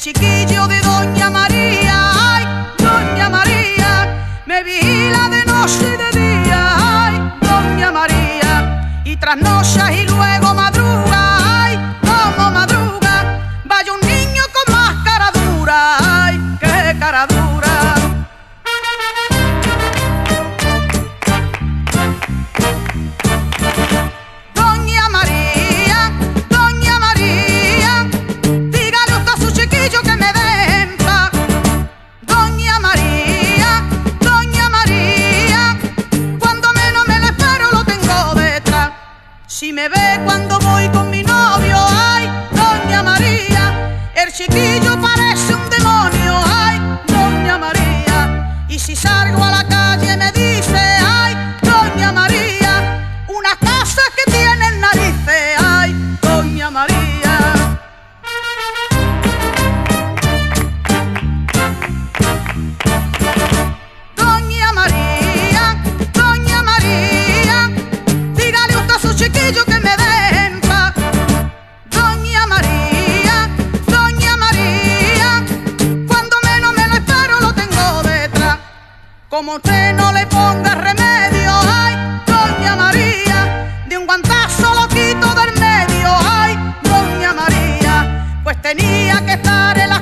chiquillo de Doña María, ay, Doña María, me vigila de noche y de día, ay, Doña María, y trasnocha y luego madruga, ay, como madruga, vaya un niño con más cara dura, ay, qué cara dura. Si me ve cuando voy con mi novio, ay, Doña María, el chiquillo parece un demonio, ay, Doña María. Y si salgo a la calle me dice, ay, Doña María, unas casas que tienen narices, ay, Doña María. Doña María, Doña María, dígale usted a su chiquillo que me den paz. Doña María, Doña María, cuando menos me lo espero lo tengo detrás. Como usted no le ponga remedio, ay, Doña María, de un guantazo lo quito del medio, ay, Doña María, pues tenía que estar en la